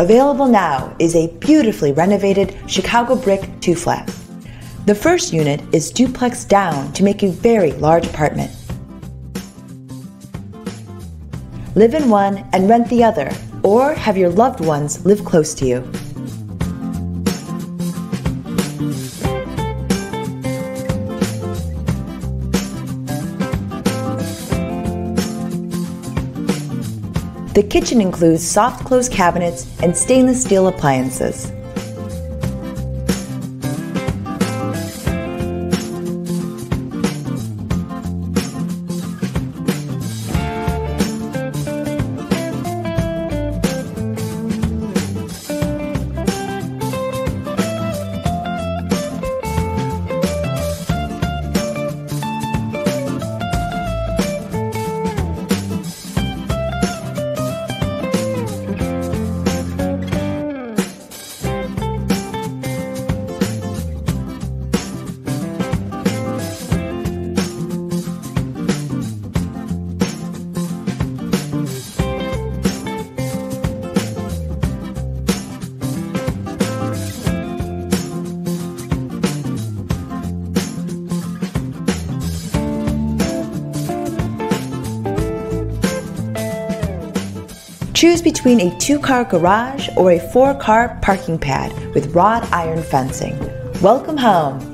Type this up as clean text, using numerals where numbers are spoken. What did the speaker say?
Available now is a beautifully renovated Chicago brick 2-flat. The first unit is duplex down to make a very large apartment. Live in one and rent the other, or have your loved ones live close to you. The kitchen includes soft close cabinets and stainless steel appliances. Choose between a 2-car garage or a 4-car parking pad with wrought iron fencing. Welcome home!